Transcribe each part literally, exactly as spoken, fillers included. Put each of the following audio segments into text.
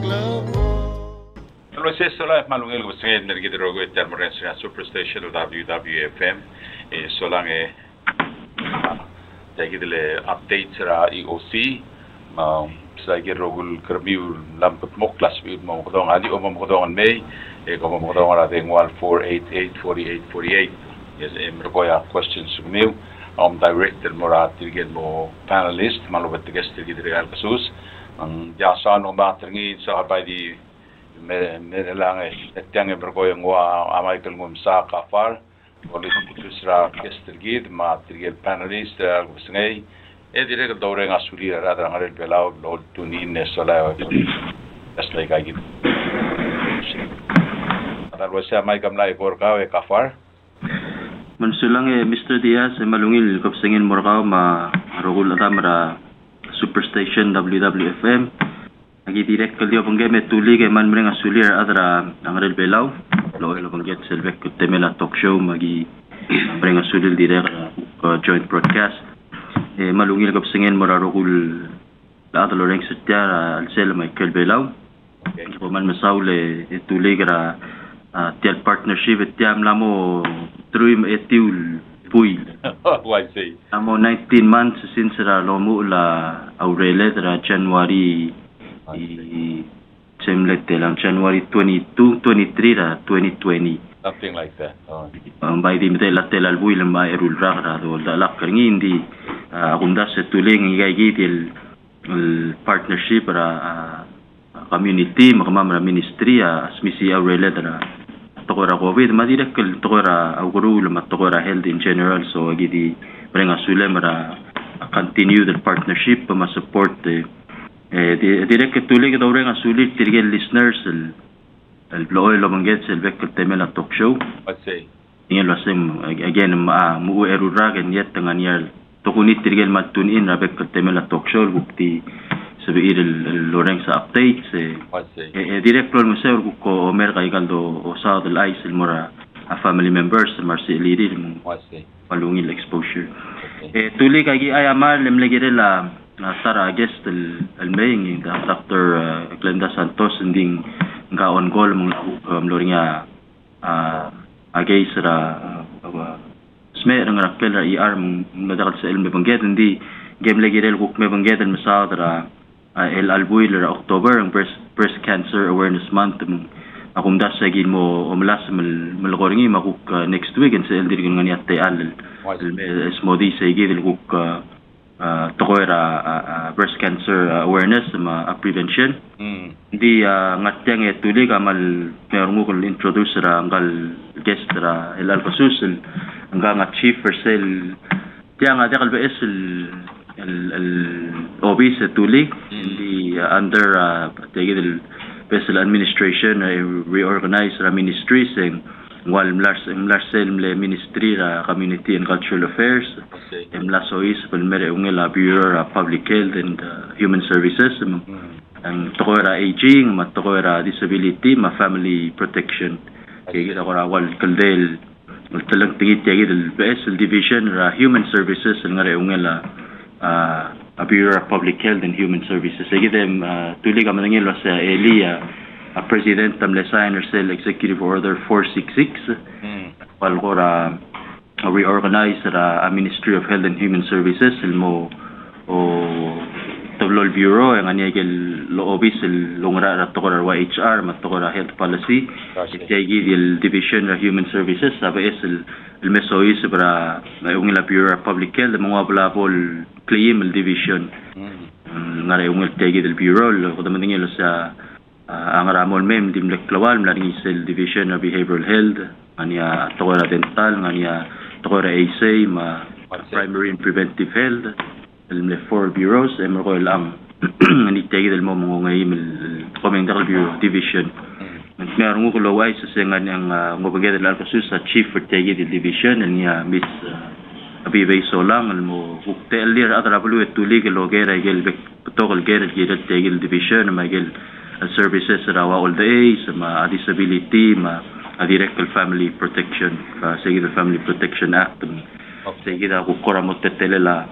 Allora, se sola malungel ko sa energy drogo at thermorensi na superstation W W F M e solang e dahil dile update sa E O C ma sa girogul kerbiu lampot mo class biud mo kodong ali o mo kodong May e ko mo kodong ating one four eight eight four eight four eight yes e merkoya questions sumiu om director mora tirgen mo panelist malubet guest tirgen real kasus ang jasa no matringi sa by di me me lang e tiang e merkoya ngwa Michael ngumsa kafar Polis putusra kestergid ma tirgel panelist gusngay e dire ka dore nga suli ra ra ngarel belau lod tunin ne sola as like I give atar wasa mai kamlai korkaw e kafar mansulang e Mister Diaz e malungil kopsengin morkaw ma rogul atamra superstation W W F M agi direct kalio pangge tuli ke man mrenga suli ra adra ngarel belau lo elo pangget selvek temela talk show magi mrenga suli direct uh, joint broadcast e malungil kopsengin morarogul la adlo reng setya al sel Michael belau ko man masaule e tuli ra Uh, tial partnership et tiam lamo truim etul puil. Why say? Amo nineteen months since ra lomu la aurele ra January i semlet lang January twenty-two twenty-three ra twenty twenty. Something like that. Oh. Um, by the middle la tel albuil ma erul ra ra do da lak kerngi indi agunda se tuling igay gitil partnership ra uh, community makamam ra ministry asmisi aurele ra tokora covid madirek kel tokora augurul mat tokora health in general so gidi brenga sulem ra continue the partnership ma support eh direk tulig do brenga sulit tirgel listeners el el bloy lo manget el vek temela talk show what say ingel wasem again ma mu eru ragen yet tanganial tokunit tirgel matun in ra vek temela talk show bukti sabi il loreng sa updates eh e direct pro museo ko mer kaigal do o sa del ice el mora a family members marceli dir mo palungil exposure e tuli kagi ayamal lemlegere la na sara guest el el maying da Doctor Glenda Santos nding nga on goal mo loringa a agay sara smer nga rakpel ra er mo nadakal sa el mebangget ndi game legere ko mebangget el masadra el albuil ra October ang breast breast cancer awareness month akum das sagin mo omlas mal malgoringi makuk next week and sa eldir ngani atte al smodi sagid el kuk tokoira breast cancer awareness ma prevention di ngatyang e tulig amal merungu kul introduce ra ngal guest ra el alfasus nga chief persel tiang ade kalbe es el el obis tulig di under tagid el special administration reorganize ra ministries en wal mlars mlarsel le ministry ra community and cultural affairs em la sois pel mere ungela bureau of public health and uh, human services ang tokora aging ma tokora disability ma family protection kaya kita kora wal kaldel talang tingit tagid el B S el division ra human services ngare ungela uh, a Bureau of Public Health and Human Services. Sige dem uh, tulig ka manangil sa Elia a President tam lesign sel Executive Order four sixty-six mm. Wal ko ra uh, reorganize ra a Ministry of Health and Human Services ilmo o tablol bureau ang anyagel lo obis el longra ra to ra Y H R mat to ra health policy itaygi el division of human services sabe es el el mesois para yung la Bureau of Public Health mga bulabol claim el division ngara yung itaygi del bureau ko daman ngelo sa ang ramol mem dim leklawal mlaring el division of behavioral health anya to ra dental anya to ra A C ma primary and preventive health el four bureaus em ko lang ani tagi del mo mo ngay mil commander bureau division meron ko laway sa sengan ang ngobagay del alpasus sa chief for tagi del division niya miss abibay solang mo uktel lir adrablu etulig logera gel tokol gel gel tagi del division magel services rawa all the age ma disability ma direct family protection sa sige the family protection act sige da ko koramot tetelela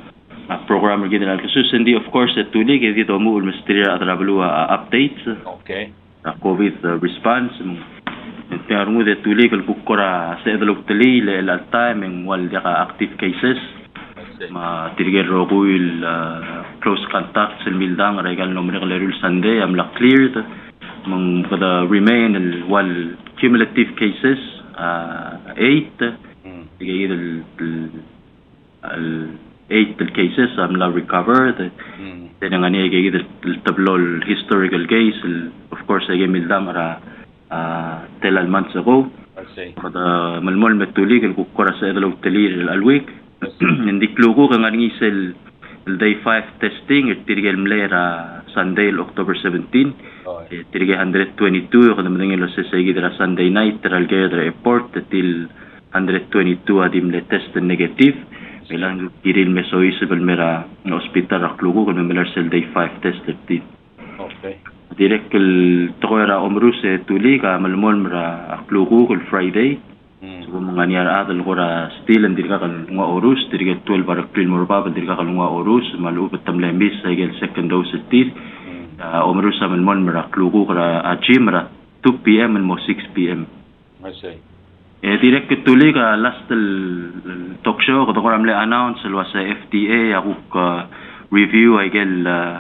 a programmer gid al kasus hindi of course at tulig edi to mo ulmestria atrabalu updates okay a covid uh, response pero mo de tulig al bukora sa edlog tali le al time ng wal ka active cases ma tirger roguil uh, close contacts el mildang regal numero lerul sunday am la cleared mang kada remain el wal cumulative cases uh, eight tigay el al eight cases am la recovered then ang ani gay el tablo historical case of course ay mildam ara uh, tel al months ago kada malmol metulig el kukora sa edlog talir al week hindi klugo kang aning isel day five testing at tirigel mlera Sunday October seventeenth eh, tirigel one twenty-two kada madangin lo sa sigidra Sunday night teral gedra airport til one twenty-two adim le test negative bilang tiril mesois balmera na hospital ra klugo kada melar sel day five test thirteen okay direct el toera omrus e tuli ka malmol mera klugo kul Friday so mga niya adal gora still and dirga kal nga orus dirga twelve bar april mo pa dirga kal nga orus malupat tamle miss sa gel second dose tit omrus sa mon mara klugo kara achim ra two p m and mo six p m I say eh direct tuli ka last talk show ko ko amle announce lo sa F D A ako ka review ay gel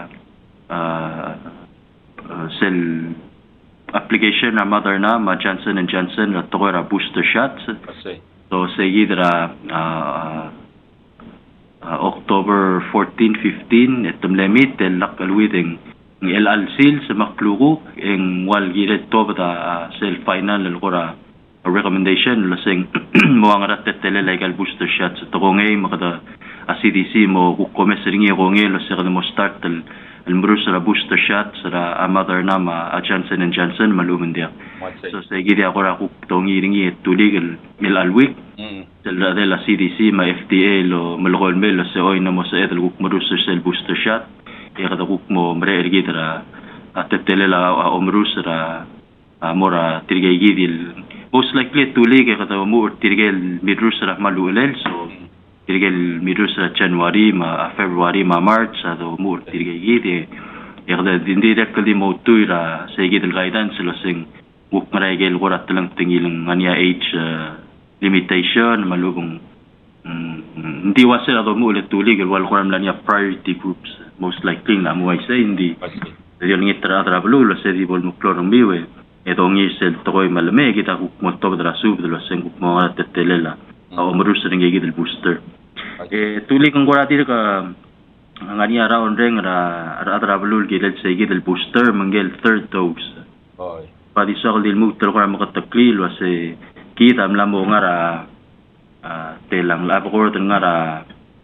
sel application na mother na ma Johnson and Johnson na toera booster shots so seguidra uh, uh, October fourteen fifteen etum limit el lakalwiding el alsil sa maklugo en wal giret to bata uh, sel final el gora recommendation lasing mo ang ratetele legal booster shots to ngay makada a C D C mo kukomesringi ko ngay lo sa mo start el المروس را بوستر شات را أمادر ناما جانسون and Johnson معلوم ديا. so سيجي أقول أكو تونغي ريني توليغ الألويك. تلا دلا C D C ما F D A لو ملغول ميل سوي نمو سيد الوك مروس سيل بوستر شات. يقدر وك مو مرير جيد را أتتلا أمروس را مورا ترجع جيد most likely توليغ يقدر مو ترجع المروس را مالولل so. tirgel mirus ra January ma February ma March ado mur tirgel gidi yagda dindi rekli mo tuira segid el guidance lo sing buk maragel gorat lang tingilang anya age uh, limitation malubong hindi um, wasel ado mo ulit tulig wal koram lang ya priority groups most likely na mo ay say hindi dahil ng itra tra blu lo se di bol mo klorong biwe edo ngi sel toy malame kita kuk mo tob dra sub lo sing kuk mo tetelela o marus ring gigit el booster eh tuli kung gurati ka ngani around ring ra ra travelul gidel segid el booster mangel third dose oy padi sa dil mo tro ka makataklil wase kita amlamo ngara telang la ko ngara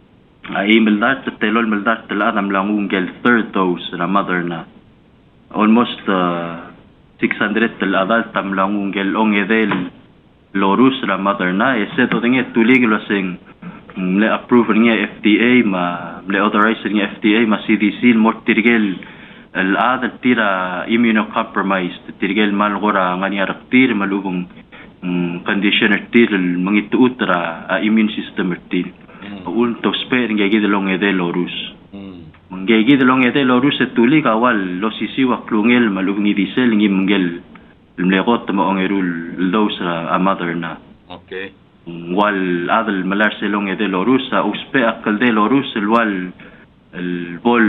ay meldat telol meldat tela amlang ungel third dose ra mother na almost uh, six hundred tel adult amlang ungel ongedel lorus ra mother na ese to tinge tulig lo sing le approve niya F D A ma le authorize niya F D A ma C D C mo tirgel al ad tira immunocompromised tirgel mal gora ngani raktir malubong um, condition tir mangit utra uh, immune system tir ul to spare ngi gidlong ede lorus ngi gidlong ede lorus tulig awal lo sisiwa klungel malubong idisel ngi mangel الملاقات ما أنيرول لوسرا أمادر نا. أوكي. وال هذا الملار سلون يدي لوروسا أو سبي أكل دي لوروس الوال البول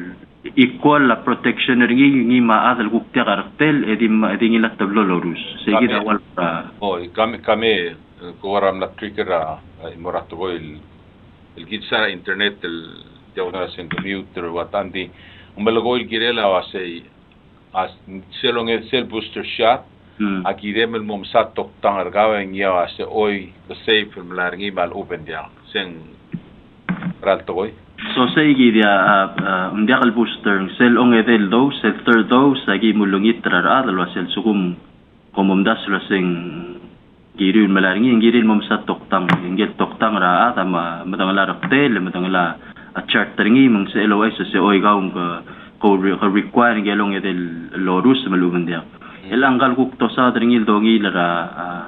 إيكوال لا بروتكشن رجي نيما هذا الوقت تغرتل إدي ما إدي نيلا تبلو لوروس. سيجي أول برا. أوه كم كمي كورام لا تريكرا مراتبو ال الجيت سارة إنترنت ال جونا سنتميوتر واتاندي وملقوا الجيرلا واسي as selong el cell booster shot aquí dem el mom sat tok tang argawa ngia se oi the safe from largi mal open dia sen ral toy so say gi dia um dia el booster cell ong edel dose el third dose agi mulungit trar adal wasel sugum komom das lo sing girin malargi girin mom sat tok tang ngel tok tang ra atama madang la hotel madang la a chart tringi mong se lo se oi gaung ko require ngelong edel lorus maluman dia elang gal kuk to sa dringil dongi lara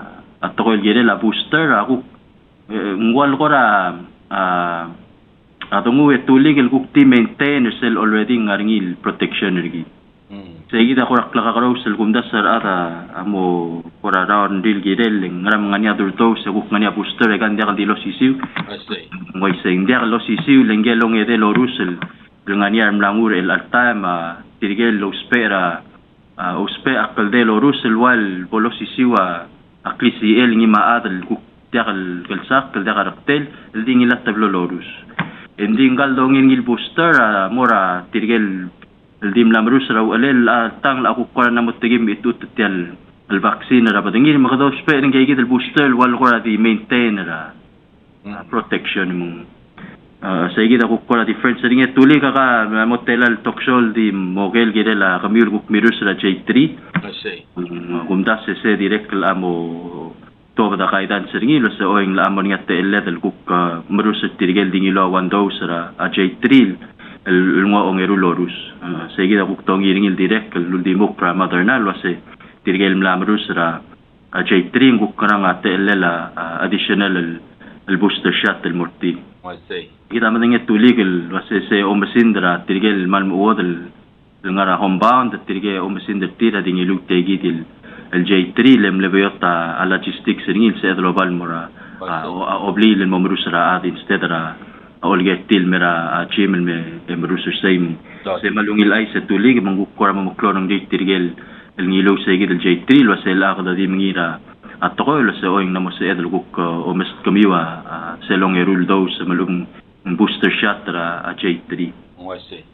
atokol gere la booster aku ngwal ko ra Atungu etulig el kukti maintain sel already ngaringil protection rigi. Segi da korak lakakaraw sel kumdasar ata amo kora raon dil gidel ngaram ngania durto se kuk ngania booster egan dia kan dilo sisiu. Ngoy seng dia lo sisiu lengelong ede lo rusel ngania mlangur el altama tirgel lo spera uspe akal de lo rusel wal bolo sisiu a aklisi el ngi maadel kuk dia kal kelsak dia karaktel el dingila tablo lo rus. Ending galdongin ngil booster mora tirgel el dim lam rus raw alel tang la ko na mutigim itu tial el vaccine ra badingil magado spe ning gigit el booster wal ko di maintain ra protection mo sa igida ko ko difference ring etuli ka ka motela el toxol di mogel girela kamil ko mirus ra J three kasi gumda se se direct la amo to da kaidan sringilo sa oing la amo nga te level ko mirus tirgel dingilo one dose ra J three el ngwa ongero lorus seguida kuktong iringil direct el ultimo pra maternal wase tirgel mlamrus ra J three ngukkarang ate lela additional el booster shot el morti wase kita manenge tulig el wase se omsindra tirgel malmuod el ngara homebound tirge omsindra tira dingilu tegidil el J three lem leviota a logistics ringil se global mora obli el momrus ra ad instead ra olget til mera chimel me emrus same se malungil ay sa tulig mangukura mo klonong di tirgel el ngilo sa gid el J three lo sa la kada di mangira at ko lo sa oing namo sa edel guk o mes kamiwa sa long erul dose malung booster shot ra J three I see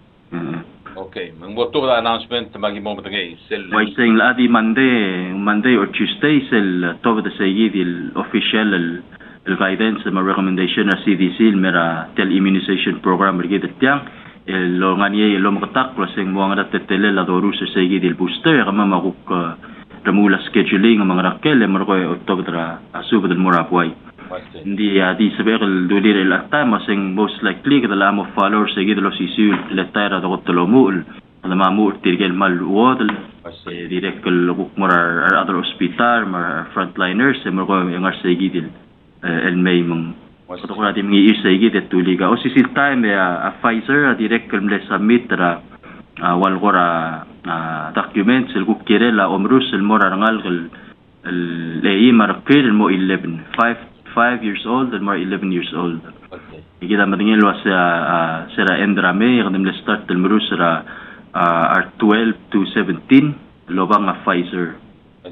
okay mangboto da announcement magimo mo tangay sel why saying la di Monday Monday or Tuesday sel to the sa gid el official el el guidance ma recommendation na C D C mera tel immunization program rigid tiang el lo nganie lo makatak klaseng mo nga tetele la doru sa segi del booster kama maguk remula scheduling mga rakel mer ko october asuba del morapway hindi adi saber el dolir el atta maseng most likely kada la mo follow segi del sisul le tayra do tolo mul ala mamur tirgel mal wodel direct el buk morar other hospital mar frontliners mer ko ngar segi del el may mong so ko natin mga isa igit at tuliga o sisil time a Pfizer direct kalmle submit ra wal gora documents el kukirela omrus el mora rangal el lei markir mo eleven five five years old and more eleven years old igida madingel was sera endrame kadem le start el mrus ra are twelve to seventeen lobang a Pfizer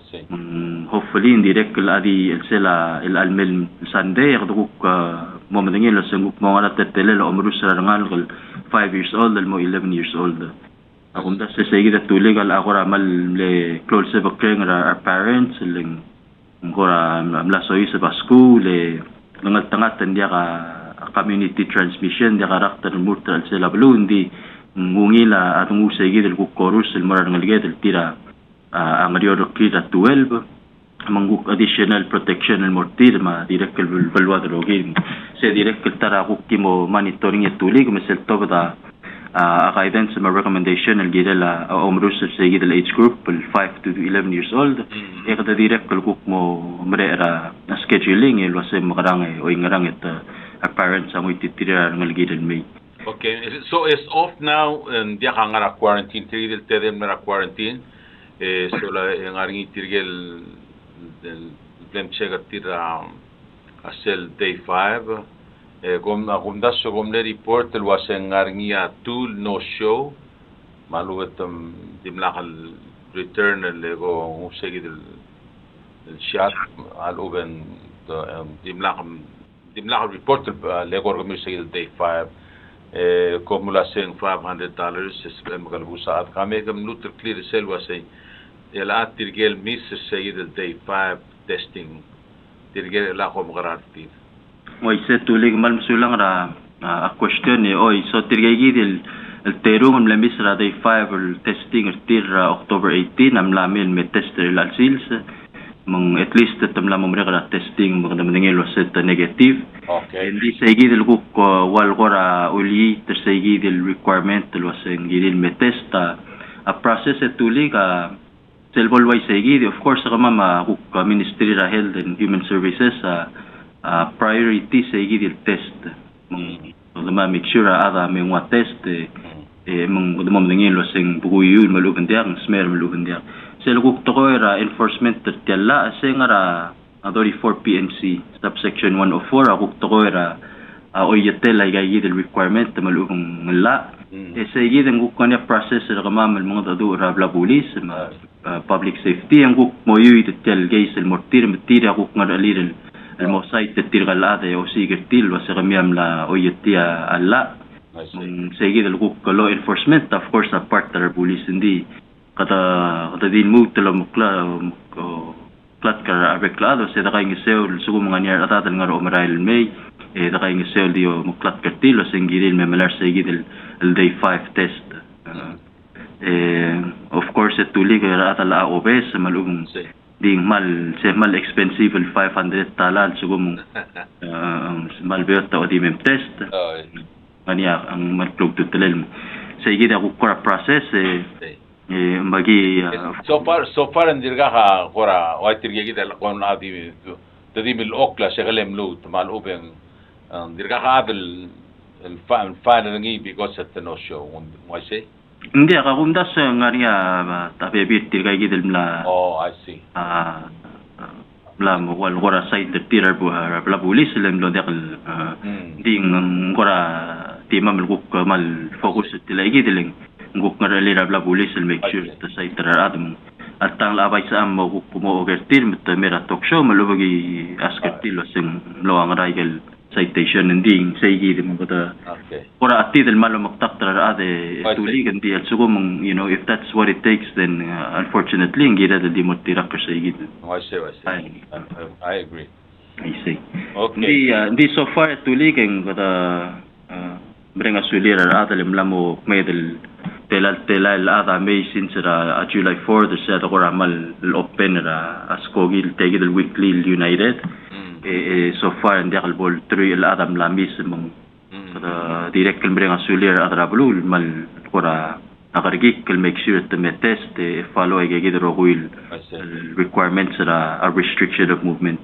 Mm, hopefully in direct adi el sela el almel Sunday kaduk mo madingil lo sanguk mo nga tetele lo omrus ra ngal five years old el mo eleven years old akunda se seguida tulig al agora mal le close bakeng ra our parents ling ngora mla soy sa school le ngal tangat dia ka community transmission dia karakter mortal sela balloon di ngungila atung seguida el kukorus el morar ngalget el tira ang riyo kita twelve manguk additional protection el mortir ma direct el balwa de login se direct el tara kimo monitoring et tulig mesel tobda a guidance ma recommendation el gidela omrus se gidel age group el five to eleven years old e kada direct el kuk mo mrera scheduling el wasem makarang o ingarang et a parents ang ititira ng gidel may. Okay, so it's off now and dia kangara quarantine tiril tedem na quarantine eh so la ngaring itirgel del blem chega tira a sel day five eh gom gom da so gom le report el wasen ngaring ya tool no show maluetam dimlakal return le go usegi del el shot al oven dimlakam dimlakal report le go gom usegi del day five eh como la sen five hundred dollars es magalbusa at kame gam lutter clear sel wasay el at tirgel miss sayid el day five testing tirgel la ko mgararti moy se tulig mal msulang ra a question e oy so tirgegi del el terung am la miss ra day five el testing tir October eighteen am la mil me tester el sils mong at least tam la momre ra testing mo dam ngelo set negative okay hindi saygi del ko wal gora uli ter saygi del requirement lo sen gidil me testa a process et tulig a Selbol way saygi of course sa mama ko Ministry of Health and Human Services uh, uh, priority saygi del test mong ma make sure ada may mga test eh mong dumam ngin lo sing buguyul malugan diang smer malugan diang sel ko to era enforcement tertella sengara adori four P N C subsection one oh four ako to era o yetel ay gayid requirement malugang ngala e sa gid ang kanya process ra kamamal mga dadu ra bla police public safety ang kuk moyu tel gays el mortir metir ako ngadalil el mosait tir galade o sigertil wa sa kamiam la o yetia alla sige del kuk law enforcement of course a part of police hindi kata kata din mo tala mukla klat ka abeklado sa kay ngisel sugo mga niya atatan nga ro marail may eh da kay ngisel dio muklat kartilo singiril may malar sige del day five test eh of course et tuli ka atala obes malung ding mal se mal expensive five hundred talal sugo mo mal beota o di mem test kanya ang matulog tutelel sa igid ako kora process eh eh bagi so far so far andirga ha kora o tirge gid kon adi tadi mil okla shagalem lut mal ubeng andirga ha adel el fan fan ngi because at no show mo say hindi ka kumdas ngaria tabe bit tirga gid la oh I see ah bla mo wal kora side the tirar bu bla police lem lo dekal ding kora tema malguk mal focus tilay gideling nguk ngarali rabla police make sure ta say taradam at tang labay sa am mo kumo ogertir mit mera talk show malubagi askertilo sing lo ang raigal citation ending say gid mo kota ora atti del malo maktak tarade tuli ganti at sugum you know if that's what it takes then uh, unfortunately ngira de dimotira ka say gid I see I see I agree I see okay di uh, di so far tuli keng kota uh, brenga sulira adal mlamo medel telal telal ada may since ra July fourth the set or amal open ra askogil tegil weekly united eh so far in dakal bol three el adam lamis mong kada direct kal brenga sulira adra blul mal kora nakargik kal make sure to me test eh, follow ay gid ro will requirements ra a restriction of movement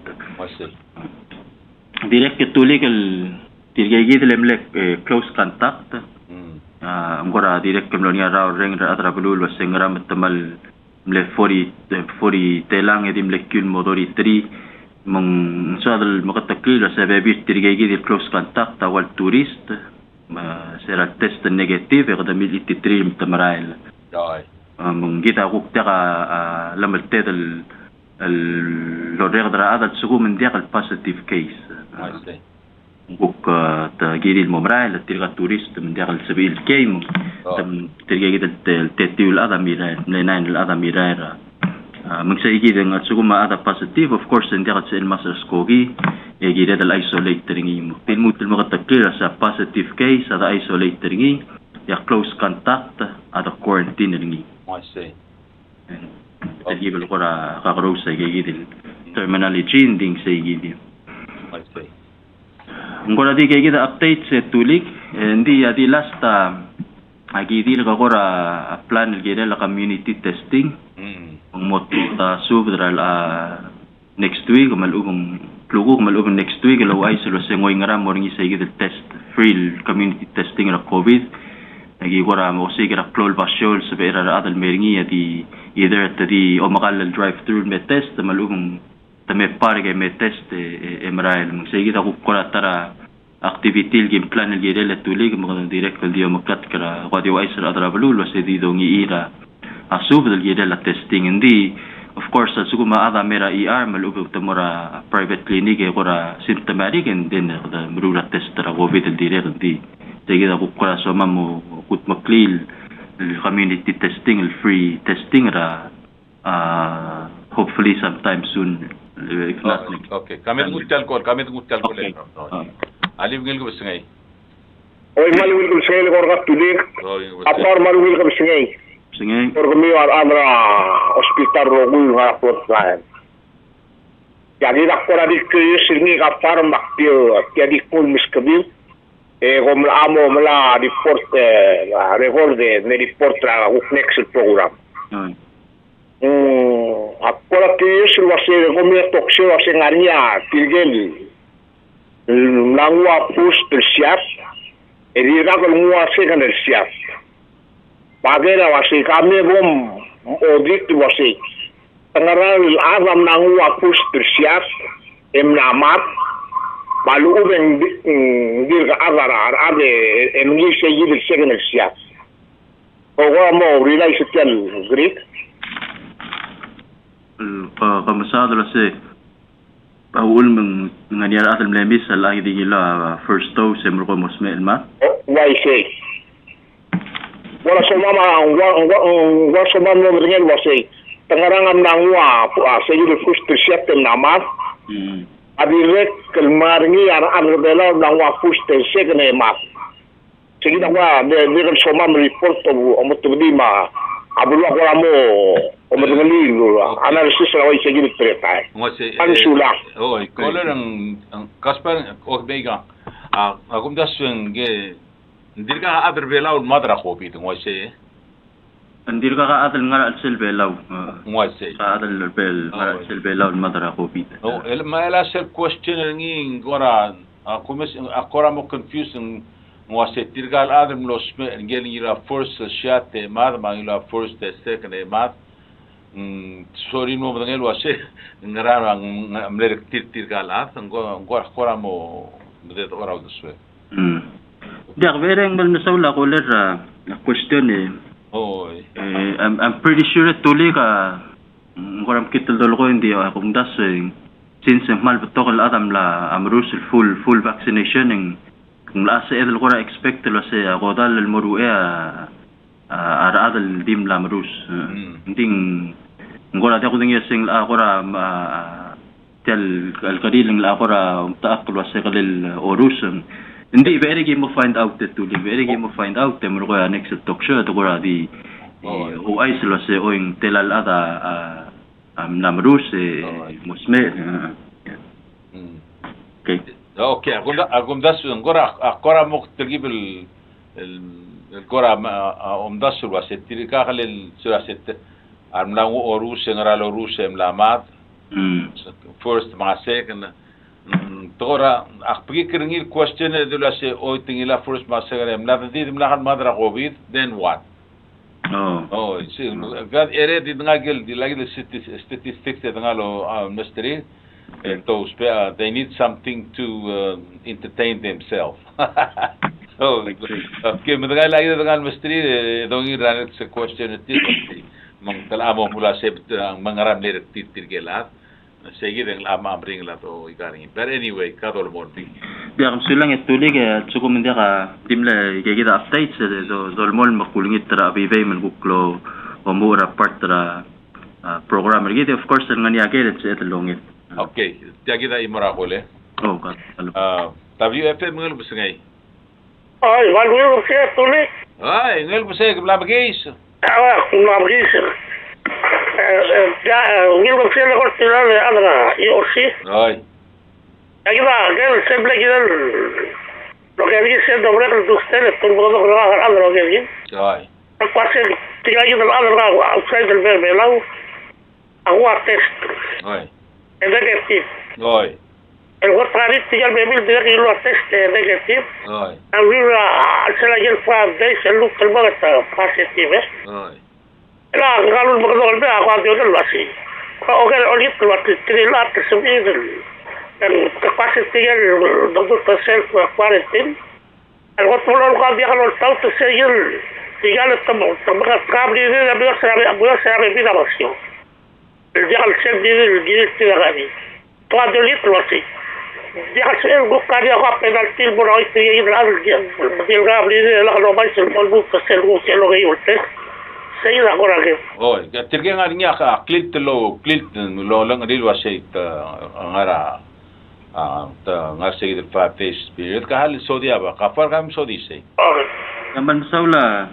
direct tuli kal tirgay lemlek close contact ah ngora direct kemlonia raw reng ra atrabulul wasengra matamal mle forty forty telang edim lekul modori three mong sadal makatakil sa baby tirgay gid close contact awal tourist sera test negative kada militi three mtamarail dai mong gita ko taka lamal tedal el lo regdra adat sugu men diak positive case buk ta gidil momrail tirga turist men diak sabil game tam tirga gidil tetul adamira nenain al adamira magsay gidil at sugu ma ada positive of course diak sa ilmasas kogi e gidil al isolate ringi mo pilmutul makatakira sa positive case ada isolate ringi ya close contact ada quarantine ringi I see تجيب القرى كغروسة جيد terminology دين سيجيدي. نقول دي جيد update ستوليك ندي هذه last أجيدي القرى plan الجديد ل community testing. موتو تا سوبر ال next week ومالوهم لوجو مالوهم next week لو أي سلوك سنوي نرام مورني سيجيد test free community testing ل COVID. Nagi gora mo sigira plol basol sa beira ra adal meringi di either tadi o makal drive through me test malugum tame parge me test e marail mo sigira ko kora tara activity game plan el girel tulig mo direct dio maklat kara ko dio isra adra blul wa sedi do ngi ira asub del girel testing ndi of course suguma ada mera E R malugum tamora private clinic e gora symptomatic and then the mrula test ra covid el direct ndi Tegida ko kora so mamo kut maklil community testing free testing ra uh, hopefully sometime soon if not okay, okay. kami ngutal ko kami ngutal ko le ali ngil ko singay oy malwil ko singay ko ra tulik apar malwil ko singay singay por kami amra hospital ro ngul ha pot plan jadi dak ko ra dik singi ka farm bakpio jadi kul miskabil e come amo mala report la recorde ne report tra next program mm ancora che io lo se come toxio la sengaria tirgeli langua pus tersias E di ka ko ngua se kan el sias. Bagera wasi kami bom audit wasi. Tangaral azam na ngua push tersias em namat balu ubeng dir ka azara ade em ngi se yid second el sias. Ogo mo relay se tel Greek. Kamasado la se Paul meng nganyar atal mlemis sa lagi di gila first to se mo ko mosme elma. Why say? Wala so mama wa so mama mo ringen wasi. Tangarangan nangwa sa yid first tersias em namat. Mm. Adirek kelmaringi ar arbela nangwa first second emat. Sige na wa de de so mama report to mo to di ma abulu ko mo o madali lo analysis ra oi sige treta ngose an sula oi koler ang Kasper o bega a agum daswen ge dirga adr belaw madra khobi ngose andirga ka adal ngara sel belaw ngose adal bel ngara sel belaw madra khobi o el ma la sel question ngi ngora akumes akora mo confusing ngose dirga adr los ngel ira first shot mad ma ila first second mad sorry no dengan luasnya ngerara melirik tir tir kalah, engkau engkau orang mau betul orang itu sih. Hmm. Dia bereng bel masalah koler question ni. Oh. I'm I'm pretty sure tuli ka engkau orang kita dulu ko hindi ako das since mal betul kalau adam la amrus full full vaccination ng kung lasa edel ko ra expect lo sa ako dal el moruea ara adal dim la amrus. Hindi ngora dia kuding yasing la akora tel alqadil la akora taakul wasagal orus hindi very game of find out to the very game of find out tem ro next talk show to gora di o ay silo se oing telal ada am namrus musme okay okay agum agum das ngora akora mo tgib el el gora om das waset tirika khalil suraset Armlang orus ngara orus emlamat. First mga second. Tora akpagi keringil question dula se oy tingila first mga second emlat di mlakan madra covid then what? Oh. Oh, see god ere di ngagel di lagi the statistics de ngalo mystery. So they need something to uh, entertain themselves. Oh, okay, mga lagi ngal mystery dongi ran se question ti. Mang talamo mula sa ang mangaram ni titir gelat sige deng lama bring la to igaring but anyway kadol mo bi biang sulang etulig tsuko mende ka timla gegida updates do dolmol makulingit tra bibay man buklo omura part tra program gidi of course ngani agel et longit okay tiagida imora kole oh ka ah W F M ngel busngay ay walu ke tulig ay ngel busay bla bagis Ah, una brisa. Eh, ya, ngil ko sila ko sila le adra, I O C. Ay. Ay ba, gel sempre gel. Lo que vi se dobre que ustedes por todo lo que hagan adra que bien. Ay. Al pase tiga yo del adra outside del verbe lao. Agua test. Ay. Es negativo. Ay. El guardarí tiga el bebé de que lo test es negativo. Ay. Arriba se la gel five days el look el bagata positive. Ay. La galul bagdol be agua de lo así. O que o lit lo que tiene la que se ve el capacity el doctor self quarantine. El otro lo que había lo tal que se el tiga le tomo tomo cabri de la vida se la vida se la vida opción. El día el chef de directo de la vie. Trois de lit lo así. Ya se el buscar ya va penalti por hoy te ir la el cabri de la lo va a ser el busco se lo se lo que usted. Sei agora que. Oi, tirgen arinya ka clilt lo clilt lo lang dil wa shay ta ngara ah ta ngar shay the five days period ka hal Saudi ba ka far kam Saudi say. Okay. Naman saula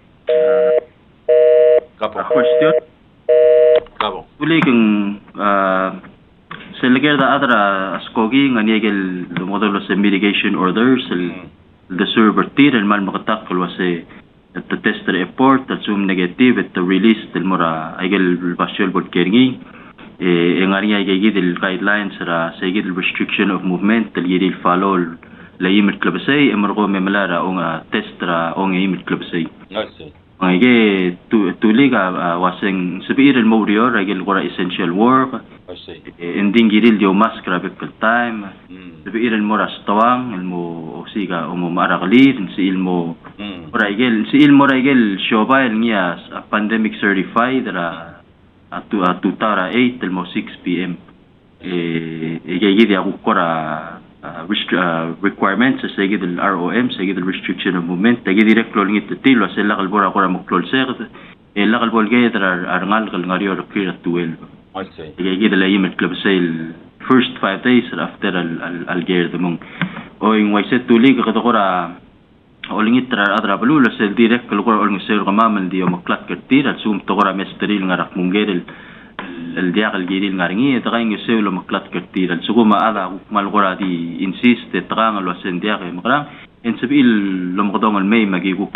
Kapo. question. Kapo. Uli kung sa lagay da adra askogi nga niyagel lumodolo sa mitigation orders the server tir el mal makatakol wa say at the test report at zoom negative at the release del mora aigel basol bot keringi e ngari ay gigid el guidelines ra sa gigid restriction of movement del gidil follow la imit klabasay emargo me malara o nga testra o nga imit klabasay. Okay. Ngayge tu tuliga waseng sabirin mo rio regel gora essential work. Okay. Ending giril dio mask grabe per time. Mm. Sabirin mo rastawang ilmo siga o mo marakali si ilmo regel si ilmo regel shobile niya pandemic certified ra atu atu tara eight ilmo six p m. Eh igay dia ko kora Uh, uh, requirements sa sige del R O M sa sige del restriction of movement tagi direct lol ngit tilo sa lakal bora kora moklol ser e lakal bol gay dar arngal kal ngario kira twelve okay tagi del ayim club sale first five days after al al al gear demong o in way set tuli ka kora olingit tra adra balulo sa direct kal kora olng ser kamamal di o maklat kertira sum to kora mesteril ngarak munggeril الدياق الجديد نارني تغين يسوي له مقلات كتير السقوم هذا مال غرا دي إنسيست تغان الوسن دياق مقران إن سبيل لمقدون المي ما جيبوك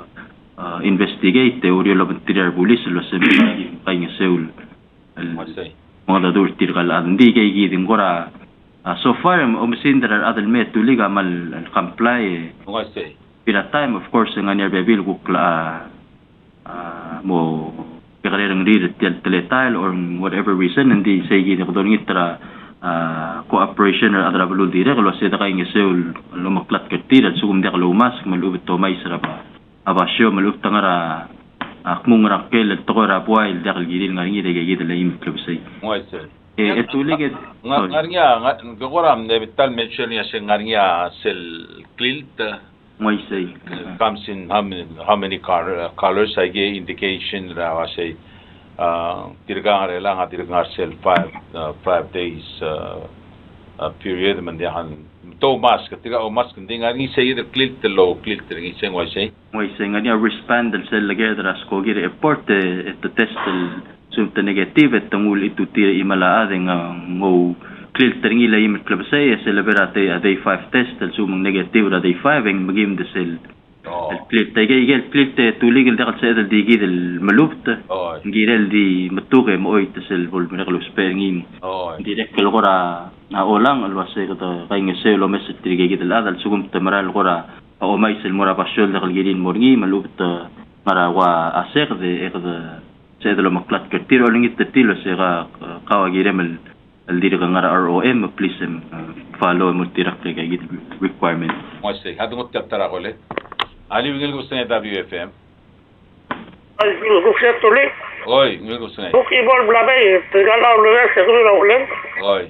investigate teori lo بنتير بوليس الوسن تغين يسوي المقدار دور تيرغال عندي كي يجي غرا so far أمسين در هذا الميت تولي عمل الكمبلاي بلا time of course ngani bebil guk la mo karerang rir tel teletal or whatever reason hindi sige ni kodon itra cooperation or adra bulu dire kalau seda kay ngeseul lumaklat kertir at sugum dia kalau mas malubit to may sarapa abasyo malubt tangara akmung rakel at tokora puay dia kalgiril ngaringi de gigit la im club say moy sir eh etulig ngaringa gogoram ne vital mention ya se ngaringa sel clilt moy say comes in how many how many car, uh, colors I get indication ra say uh tirga rela nga tirga sel five uh, five days uh, uh, period man dihan to mask tiga o mask ndi nga ri say the clilt low clilt ri say moy say moy say nga ni respond del sel lager ko gire report et test sumta negative et tangul itu tira imala adeng ngo filter ngi la yimit club say celebrate a day five test el sumong negative a day five ang magim de sel el clip tay gay gel clip te tulig el dakal sa del digi del malupt ngirel di matuke mo oy te sel vol miracle spering direct el gora na olang el wase ko kay ngi selo message tige gidel adal sugum te maral gora o may sel mora pasol dakal girin morngi malupt mara wa aser de ekda sa del maklat kertiro lingit te tilo sera kawagiremel el dire nga R O M please um, follow mo tirak kay gid requirement mo say hadu mo taptara ko le ali ngil gusto nga W F M ay gusto to le oy ngil gusto nga buk ibol blabe tegala ulo seguro na ulen oy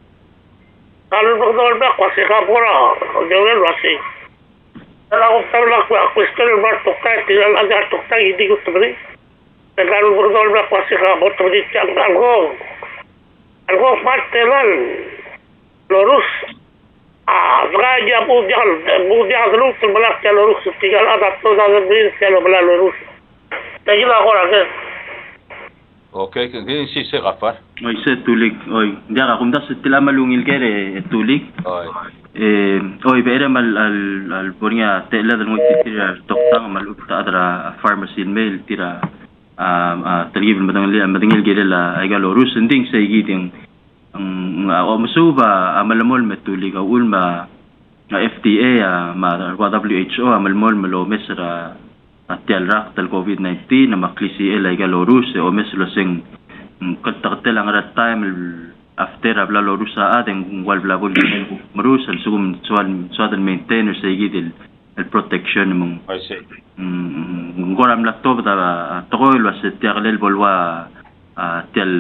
kalu bogdol ba kwase ka pora jogel wasi ala ko tabla ko question ba to ka tigala ga to ka idi gusto bri tegalu bogdol ba kwase ka boto di chang algo algo parte mal lorus ah braja mundial mundial lorus malah ke lorus tinggal ada to da brin ke lo malah lorus tagila agora ke okay que si se gafar oy se tulik oy dia kum das tila malungil kere tulik oy eh oy bere mal al al pornya tela del mo tira toktang mal ukta adra pharmacy mail tira um uh, tergib madangil madangil girela ay galorus ending sa igiding ang o masuba amalamol metuli ka ulma na F D A ma W H O amalmol malo mesra atyal rak tal COVID nineteen na maklisi el ay galorus o meslo sing kataktel ang rat time after abla lorusa adeng wal blabol gel marus al sugum sual sual maintainer sa igidil el protection mong I see ngoram laptop da toil was tiarlel bolwa tel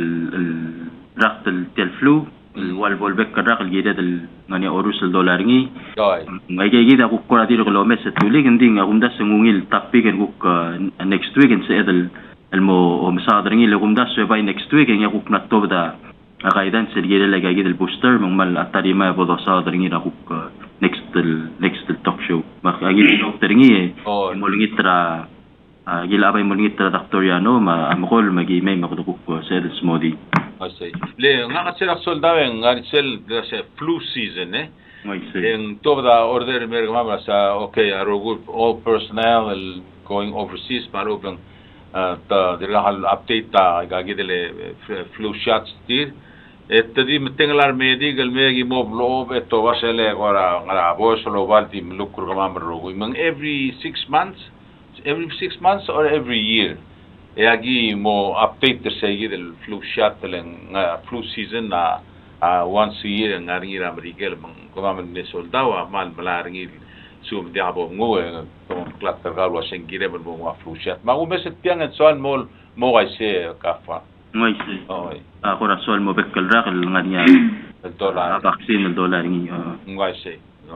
raktel tel flu wal bol bek rak el gida del ngani orus el dollar ngi ngai ge gida ku kora dir ko mes tulig nding agum das ngungil tapigen ku next week en se edel el mo o masadar ngi legum das by next week en yakuk nattob da kaidan se gida le gida el booster mong mal atari ma bodo sadar ngi na ku next next talk show makagi doctor ngi mo lingitra gila bay mo lingitra doctoriano ma amkol magi may makuduk sa edel smodi I le nga ka sila soldado nga sel de flu season eh en toda order mer mama sa okay arogul all personnel going overseas para open ta de la update ta gagidele flu shots tir Et tadi metinglar medical megi mob lob eto wasele ora ngara bos lo balti lukur kama merugo mang every six months every six months or every year e agi mo update ter segi del flu shot leng flu season na uh, once a year ngari ra medical mang kama men soldawa mal malaringi sum dia bo ngoe to klat tergal wa sengire ben bo flu shot ma u meset piang et soal mol mo gaise kafa ngai se oi ako ra soal mo bekkel ra kal ngania el dollar vaccine el dollar ngi ngai se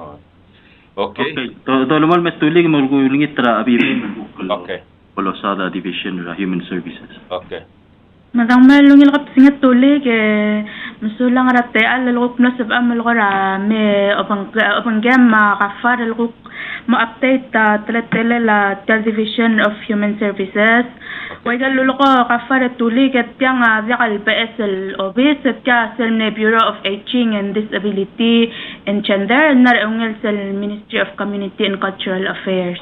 okay to to lo mal metuling mo ko ngitra abi okay Polosada Division of Human Services. Okay. Madang malungil kap singat tulig eh masulang rate al lugok na sab amal gora me opang opang gam ma kafar lugok mo update ta tele la Division of Human Services. Wa gal luloko kafar tulig at yang adal P S L obis at ka sel Bureau of Aging and Disability and Gender nar ungel sel Ministry of Community and Cultural Affairs.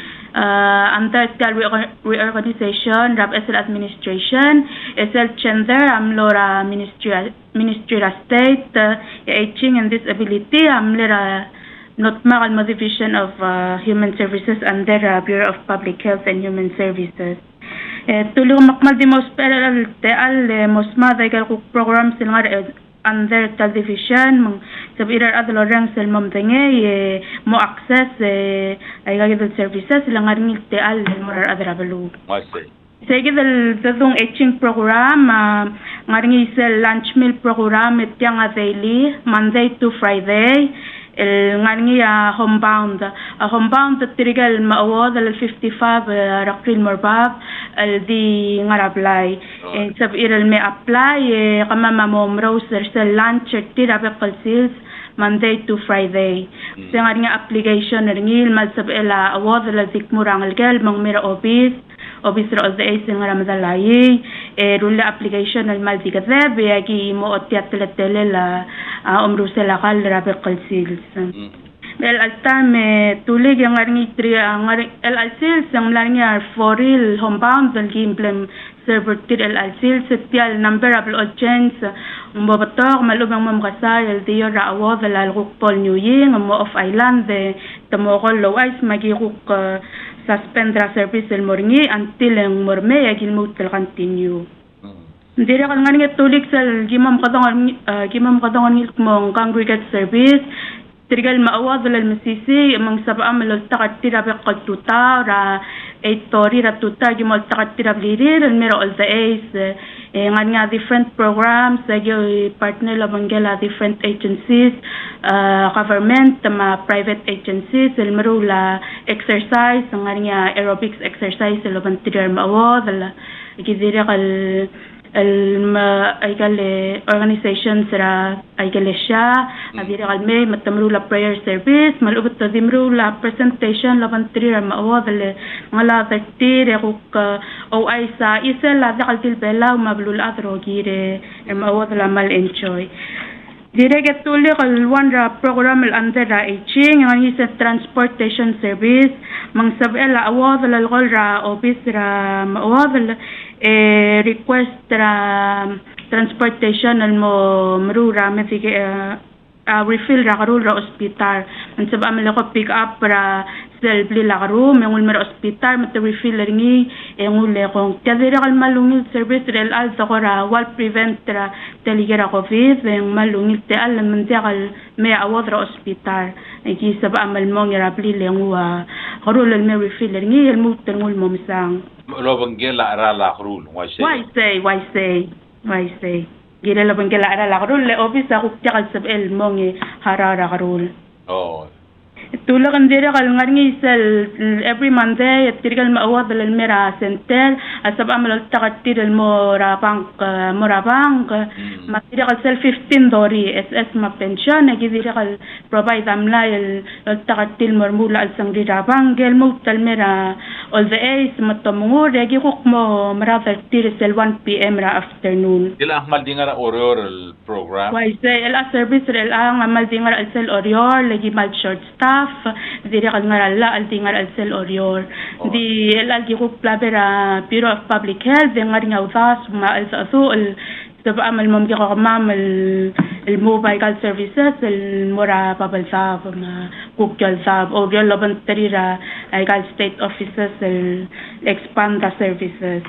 Uh, under the reorganization, R A B S L administration, S L Gender, Amlora Ministry, Ministry of State, uh, Aging and Disability, Amlora Notmaral Division of uh, Human Services under uh, Bureau of Public Health and Human Services. Tulong makmal di most parallel te al most madagal programs nga under television mang sabirar adlo rang sel mom denge mo access ay gagawin services lang ngaring te al morar adrabalo. I see. Sige dal dadong aging program ngaring isel lunch meal program et yang daily Monday to Friday el ngaring ya homebound a homebound trigal maawad al fifty-five rakril morbab al di ngarablay en sabiral me apply kama mamom roster sa lunch tira kalsils Monday to Friday. Sa ngaring application ringil mal sabela awad al zikmurang al gel mang mira office office ra the ace nga ramadalay e rulla application al mal dikadab yagi mo otiat tele la umru sela kal rabe kalsils. El altam tulig yang ngaring tri ngaring el alsils yang langya foril homebound dal gimplem server tir el alsils setial number of audience mbabatok malubang mamkasay el diyo ra awad al algukpol nyuying mo of island de tamokol low ice magiruk suspend ra service el moringi until ang morme yagil mo tel continue. Dira kal ngaring tulig sal gimam kadang gimam kadang mong congregate service trigal maawad al masisi mang sabam al takat tira beqad tuta ra eight tori ra tuta gimol takat tira lirir al mero al ace nga nga different programs agi partner la bangela different agencies uh, government ma private agencies el mero la exercise nga nga aerobics exercise la ban tira maawad al gidira kal el ay gale organization sera ay gale siya adira kalme matamru la prayer service malubot ta dimru la presentation la bantri ra maawad le ngala taktir ek o ay sa isel la dakal tilbela mablul adro gire maawad la mal enjoy direct tuli kal one ra program al under ra aging ang isa transportation service mang sabela awad la gol ra office ra maawad eh request ra transportation al mo mrura me fige uh, refill ra karu ra hospital man sab amel ko pick up ra sel bli la karu me ngul mer hospital mat refill ringi e ngul le ko kadira kal malungil service rel al sa ra wal prevent ra teligera covid en malungil te al man dial me awad ra hospital e ki sab amel mo ngira bli le ngwa karu le me refill ringi el mo tengul mo misang lo bangela ara la krul why say why say why say why say gila lo bangela ara la krul le office ako tikal sab el mongi harara krul oh tulak andira kal ngaring isel every Monday at tirgal maawad al mera center asab amal takat tiral mo rabang mo rabang matira kal sel fifteen dori S S ma pension nagidira kal provide amla el takat til mormula al sangri rabang gel mo tal mera all the ace matamungur yagi kuk mo marata tir sel one p m ra afternoon dila ahmal dinga orior el program why say el service el ang amal dinga al sel orior lagi mal short staff diri kal ngaralla al tingar al sel orior di el al giku plabera Bureau of Public Health ngar ngawdas ma al sa al سبق عمل ممكن قمام الموبايل سيرفيسز المرا بابل ساب جوجل ساب أو يلا بنتريرا ايقال ستيت اوفيسز الاكسباند سيرفيسز.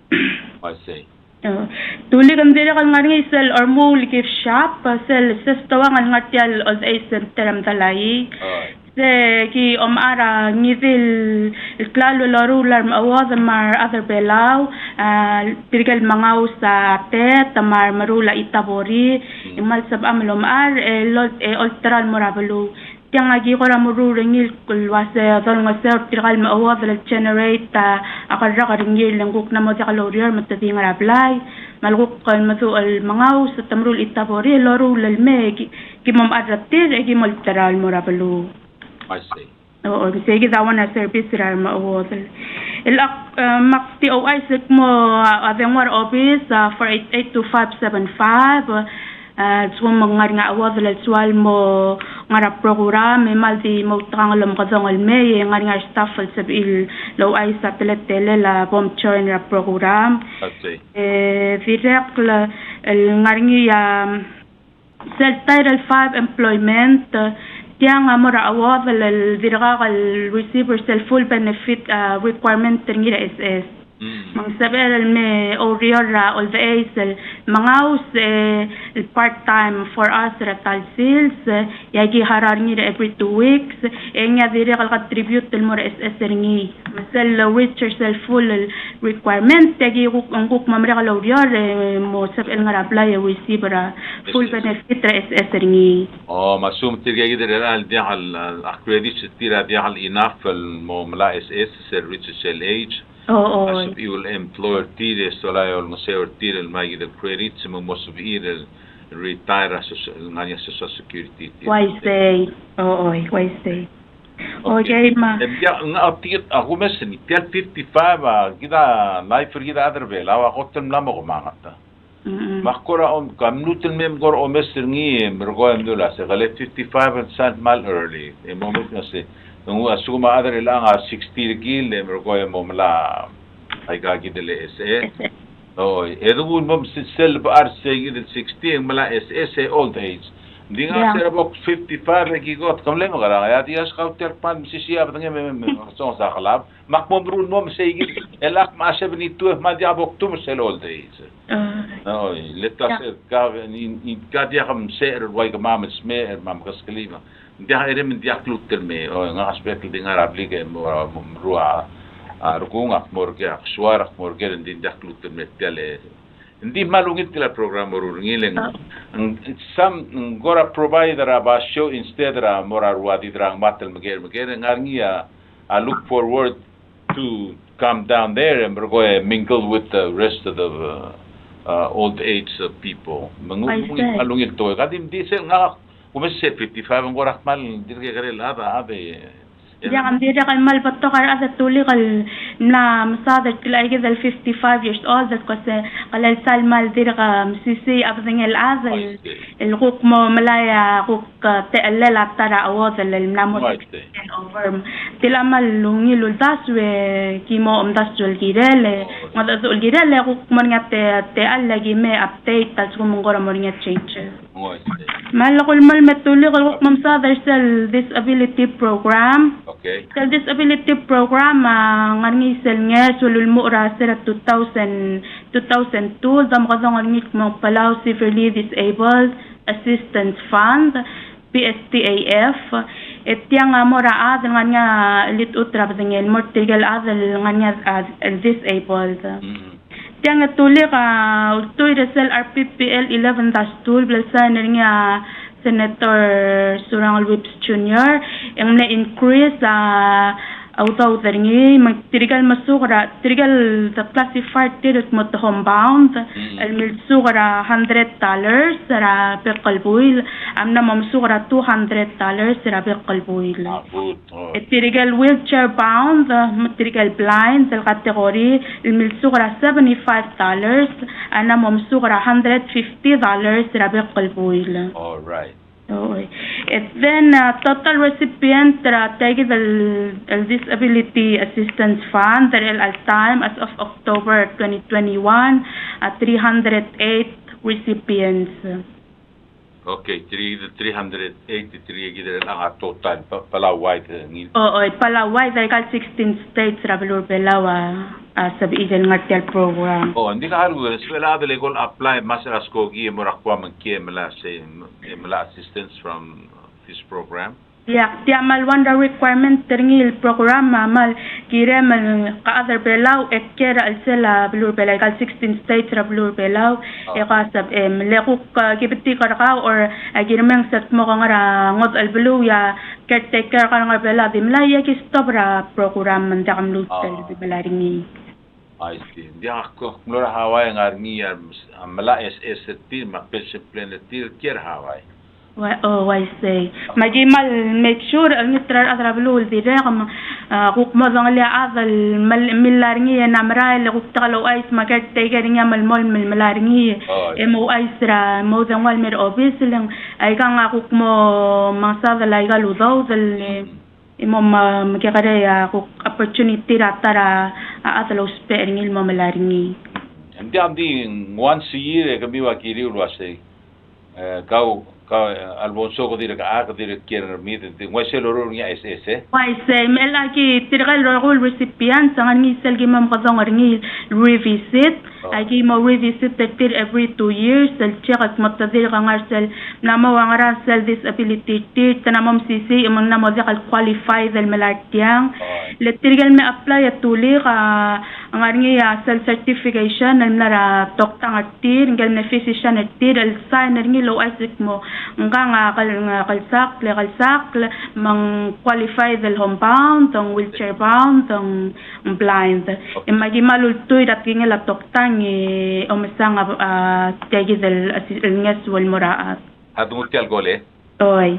I see. Tuli kan diri kan ngari sel or mo likif shop sel sestawa ngal ngatial os ay senteram talay. Se ki om ara ngidil klalo larular maawad mar other belaw tirgal mangaw sa te tamar marula itabori imal sab amlo mar lot ultral morabalo tiang agi ko ra mururengil kulwase dal nga ser tirgal maawad la generate akarra karingil languk na mo kalorier matati nga apply malguk kan masu al mangaw sa tamrul itabori larul alme ki mom adratir agi multral morabalo. I see. Oo, kasi dawan na service ra maawad. Il mak T O I sik mo adeng war office four eight eight two five seven five. Uh, so mga nga awad la swal mo nga program mal di mo tangalam kadang alme nga nga staff sa bil law ay sa teletele la bom join ra program. I see. Eh direct la nga nga self title five employment Tiang amora award el dirga el receiver self full benefit uh, requirement tingira S S. Mang saber el me oriora all the ace el mangaus el part time for us retal sales yagi harar ngira every two weeks enya dirga el contribute el mora S S ringi. Masel which self full requirement yagi kuk angkuk mamra el orior mo sab el ngara apply receiver full benefit S S ringi. Oh masum tirga gider al dia al accredit tira dia al enough el mo mala S S service cell age. Oh, oh. As you will employer tire solay ol museo tire el magi del credit mo mosubir el retire as ngania social security. Why say? Oh, oh, why say? Okay, ma. Ya nga atit ako mes ni pial fifty-five kita life kita other vela wa hotel na mo mangata. Makora on kamnutel mem gor o mes ngi mergo amdula se gale fifty-five and sant mal early. E moment na se nung asuma other lang sixty gil le mergo mo mala ay gagi dele S S. Oh, edun mom sel bar se gil sixty mala S S old age. Di nga sir about fifty-five gigot kamle mo gara ya dias kauter pan sisiya batang me so sa khalab makmom run mom se gil elak ma seventy-two ma dia bok tum sel old age. No, letas ka in kadia kam ser wai ka mam sme mam kaskliva. Dia ere min dia klutter me o nga aspect di nga rablige mo rua argunga morge suara morge din dia klutter me tele. Hindi malungit tila program morungileng sam gora provider aba show instead ra mora rua di drang matel mager mager ngarngia I look forward to come down there and mingle with the rest of the uh, uh, old age uh, people. Mangungit malungit to kadim diesel nga umese fifty-five ang gorak mal dirge garel ada ade Jangan dia kan mal bato kar ada tuli kal na masadat kila ay kidal fifty-five years old that kasi kalal sal mal dia ka sisi abdeng el azal el kuk mo malaya kuk te alala tara awad el namo over tila mal lungi luldas we kimo umdas jul girele ngada jul girele kuk mo nga te te alagi me update tas kung mongora mo nga change mal kul mal metuli kuk mamsadar sel disability program. Okay. Sa disability program, nga ngi sel nga sulul mo ra sa two thousand two, dam ka nga ngi mo palaw severely disabled assistance fund P S T A F. Et yang mo ra ad nga nga lit utra bdengel mo tigal ad nga nga disabled. Tiang nga tuli ka utoy resel R P P L eleven dash two blasa nga Senator Surang Whips Junior yang na-increase sa uh, auto teringi magtirigal masukra tirigal the classified tirit mo to homebound al milsukra one hundred dollars sara per kalbuil amna mamsukra two hundred dollars sara per kalbuil et tirigal wheelchair bound matirigal blind sa category al milsukra seventy-five dollars ana mamsukra one hundred fifty dollars sara per kalbuil. All right. Oh, and then uh, total recipient uh, take the uh, disability assistance fund that al time as of October twenty twenty-one at uh, three hundred eight recipients. Okay, three hundred eighty-three gid ang total palaway ngil. Oo, palaway dahil ka sixteen states rabalur belawa sa biijan ngartial program. Oh, hindi ka halu wala dali kol apply masaras ko gi mo rakwa man kie mala say mala assistance from this program. Yeah, dia mal wanda requirement teringil program mal kire mal ka other belaw ekkera alsela blur belay kal sixteen states ra blur belaw e ka sab em lekuk gibti ka ka or agirmeng set mo ka nga ngot al blue ya caretaker ka nga bela dimla ya ki stop ra program man da kam lutel di belaringi. I see. Dia ko mura haway ngarni mala S S T ma discipline til kier haway. Oh, I say. Magimal make sure ang nitrar adrablu di re kam kuk mo dang li adal milarngi namra le kuk talo ais magat tegering mal mol mil milarngi emo ais ra mo dang wal mer obis lang ay kang kuk mo masada la igalu daw dal emo magkakare ya kuk opportunity ra tara atalo sparing il mo milarngi. Andi andi once a year kami wa kiri ulwase kau ka Alfonso ko dire ka ka dire kier mi de wai selo ro nya S S eh wai se mela ki tirgal ro recipient sangan ni sel gi mam qadong ngi revisit agi mo revisit tir every two years sel check matadir ka ngar sel namo wangara sel disability tir tanamam sisi imang namo dikal qualify del melatiang le tirgal me apply atuli ka ngar ngi sel certification na nara toktang atir ngal me physician atir el sign ngi lo asik mo nga nga kal kalsak le kalsak mang qualify del homebound tong wheelchair bound tong blind imagi malultoy dat kinga la toktang e omasang a tegi del nges wal muraat hadu tial gole oy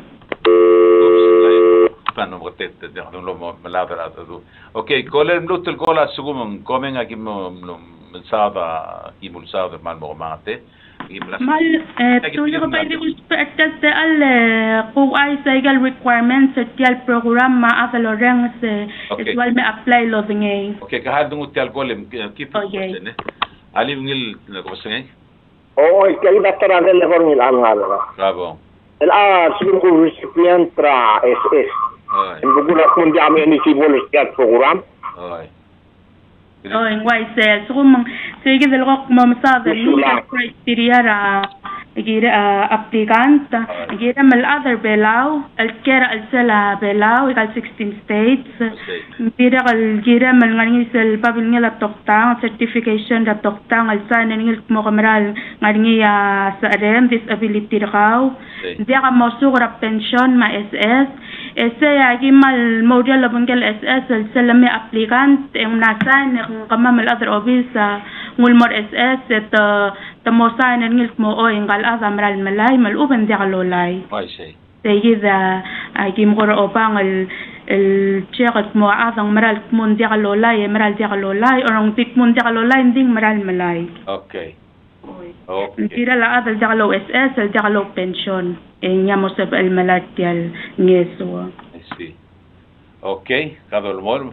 pano mo tete de no mo maladra do okay gole mlutel gola sugum komen aki mo mensada imulsada mal mo mate mal tuloy ko pa hindi ko expect al kung ay sa igal requirements sa tial program ma afalo reng se igual me apply lo dingay okay kahal dungo tial golem keep ne ali ngil na ko sa ngay oh kaya daktara del formula ang ngalo bravo el ah siguro ko recipient tra S S en bugula ko ndi am ni civil tial program oy oh en why sel so mang sige del rock mamsada ni criteria ra gira applicant gira mal other belaw al kera al sala belaw ikal sixteen states gira al gira mal ngani sel pabil ngila toktang certification da toktang al sa ngil mo kameral ngani sa rem disability raw dia ka mo sugra pension ma S S ese agi mal model labangel S S al salame applicant ang nasa ng kamamal other office ngulmor S S et tamosa ngil mo o ingal azamral malay maluban dia kalolay I see sige da agi mo ro opang el el check mo azang maral mo dia kalolay maral dia kalolay orong tik mo dia kalolay ding maral malay okay okay tira la adal dia kalo S S al dia kalo pension en nya mo sa el malatial ngeso I see okay kadol mo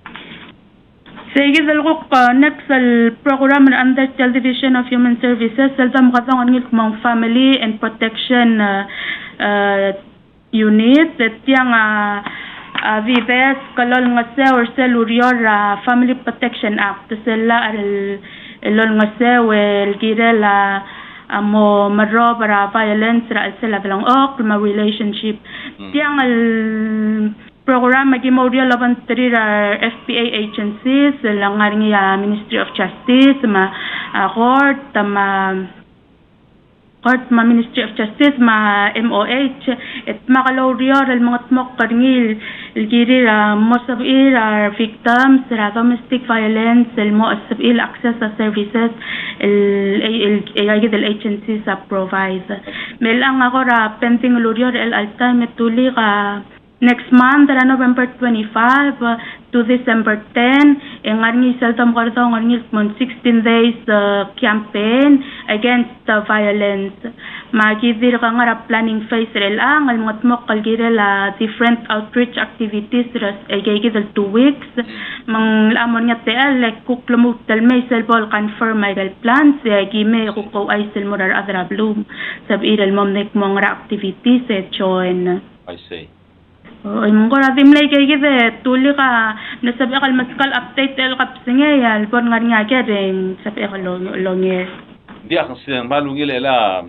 sige dalgok next al program under Child Division of Human Services saltam kadang ngil mong family and protection uh, uh, unit at yang uh, uh, vives kalol nga se or selurior uh, Family Protection Act sela al elol nga se wel girela amo marobra violence ra sela dalang ok ma relationship yang al program magimodya laban trira F P A agencies lang ngaring ya Ministry of Justice ma uh, court ma court ma Ministry of Justice ma M H H et makalorior al mga tmok karingil ilgiri la most of il are victims ra domestic violence el mo of il access to services el el el agencies a provide melang ako ra pending lorior el alta metuli ka next month, ra November twenty-five uh, to December tenth, ang aring isaltam ko ito, ang aring sixteen days uh, campaign against uh, violence. magidir ka nga planning phase rel ang al mga tmok kalgire la different outreach activities ras ay gigidal two weeks mang lamon nga te like kuklamut tal may selbol confirm ay gal plans ay gime kuko ay sel morar adra bloom sab iral mom nek mga activities e join. I see. Oh, ay mong kora dim lay kay gide tuli ka nasabi akal maskal update el kapsinge al bon nga nga kering sabi akal long longes. Di akong silang malungil ela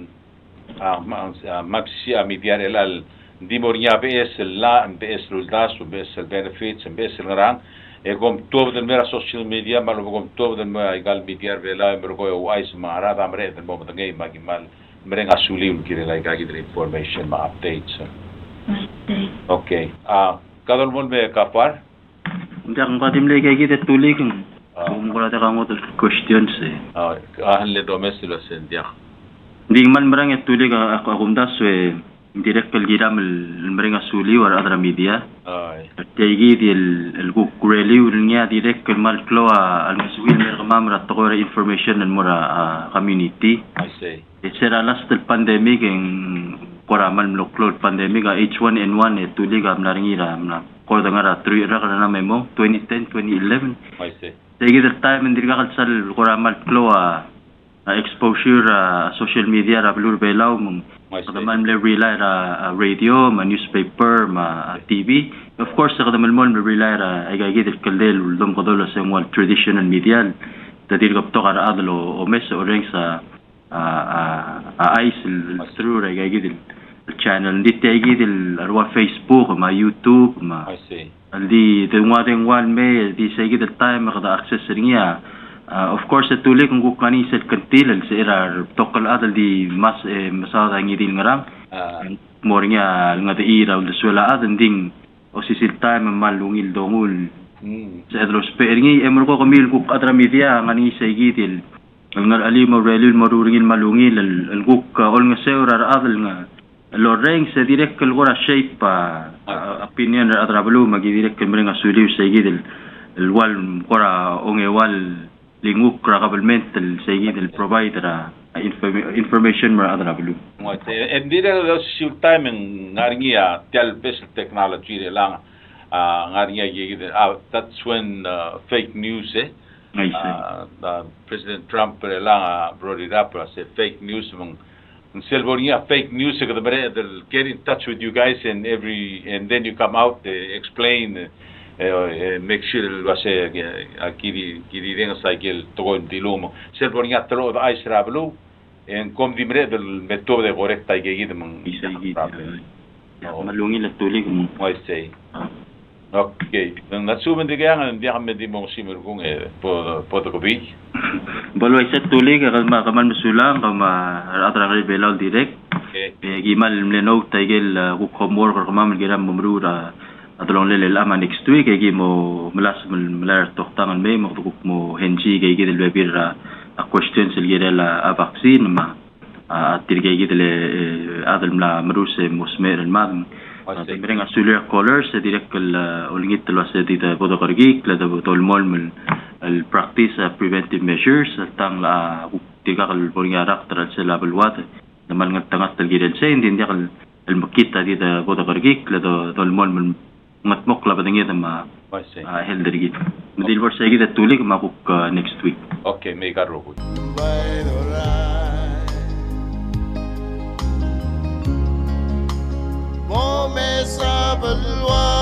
mapsi amidiar ela di mornya B S la B S luldas B S benefits B S ngarang e gom tob den mera social media malu gom tob den mera igal midiar vela mer ko o ais mara da mere den bom tangay magimal mere ngasuli un kire like agi the information ma updates. Okay. Ah kadol mon be kapar Hindi akong katim lay kay kita tulik kung wala ta kang questions eh. Ah ah le domesilo sen dia. Hindi man marang et tulik ako akumdas eh direct kal giram el maringa suli war adra media. Ay. Taygi el el kukureli urnya direct kal mal kloa al masuil mer kamamra tokora information and mora community. I see. It's a last the pandemic en koraman loklo pandemic H one N one et tulik am naringira na ko dangara three ra kana memo twenty ten twenty eleven. I see. Taygi the time en dirga kalsal koramal kloa exposure social media ra blur belaw mong kadaman le rely ra radio ma newspaper ma T V of course kadaman mo le rely ra ay gagid el kaldel dum kodol sa mga traditional media tadir gapto kar adlo o mes o reng sa a ice through ay gagid el channel di taygi el arwa Facebook ma YouTube ma I see aldi tengwa tengwa me di say gid el time kada access niya. Uh, of course tulik kung kani sa kantil sa irar tokal adal di mas eh, masada ngidil ngarang uh, mornya nga de ira ul suela adan ding o sisil time malungil dongul mm. sa adros peringi emor ko kamil kuk atra media ngani sa gidil ngar ali mo relil maruringil malungil al kuk ol nga seurar adal nga loreng sa direct kal gora shape pa uh, opinion atra blu magi direct kal nga suliw sa gidil el wal gora ongewal linguk ra government el segid el provider information mer adra blu ngote en dire lo sul time ngaringia tel best technology le lang ngaringia yegid that's when uh, fake news eh uh, uh, President Trump le lang brought it up as a fake news mong selbonia fake news que they'll get in touch with you guys and every and then you come out uh, explain eh make sure lo hace aquí di di den cycle todo el dilomo se ponía todo de ice rablu en com dimre del método de correcta que guide mon malungi la tulik mo I say okay dan nasuben de gangan di kami di mo simir kung eh po po ko bi balo isa tulik kalma kaman masulang kama atra kay belal direct okay gimal mleno taigel ku komor kamam giram mumrura adolong lele lama next week kay mo malas malar toktangan me mo mo henji kay gidel webir a questions ilgirela a vaccine ma at tirgay gidel adal mla maruse musmer el mag bring a solar colors direct el ulingit lo sa dita bodo kargi klada tol mol el practice preventive measures tang la tiga kal boringa rakter sa level water naman ng tangat ilgirel sa hindi kal el makita dita bodo kargi klada tol mol matmok la badangit ma ah heldergi medil vor segi da tulik makuk next week okay me ka rogo mo me sabelwa